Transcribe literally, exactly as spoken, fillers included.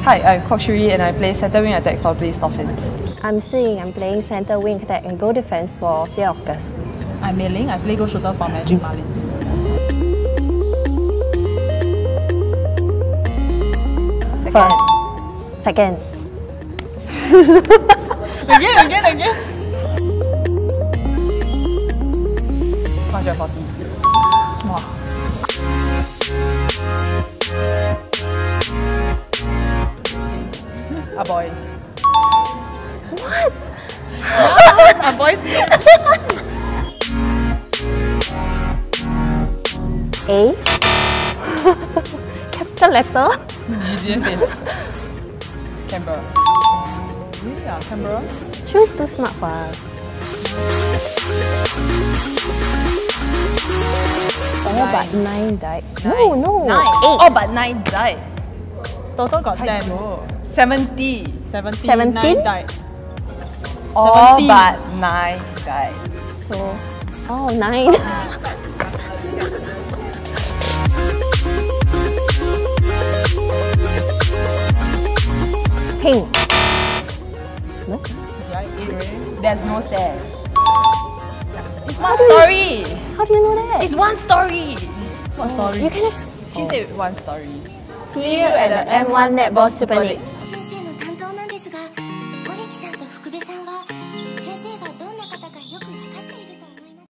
Hi, I'm Kwok Shuyi and I play center wing attack for Blaze Dolphins. I'm Ying. I'm playing center wing attack and goal defense for Fear of Gust. I'm Ling. I play goal shooter for Magic Marlins. First. Second. again, again, again. one hundred forty. Wow. A boy. What? Yes, a boy's name. A. Capital letter. You didn't say it. Canberra. Yeah, Canberra. Shuyi is too smart for us. Oh, Nine. but nine died. Nine. No, no. Nine. Eight. Oh, but nine died. Total got ten. seventy. seventeen. Seventeen? Nine died. All seventeen. but nine died. So, oh, nine. Pink. No? Right? Eight already? There's no stairs. It's How one do you- story. How do you know that? It's one story. What story? You can have... She said one story. See you at the M one Netball Super League.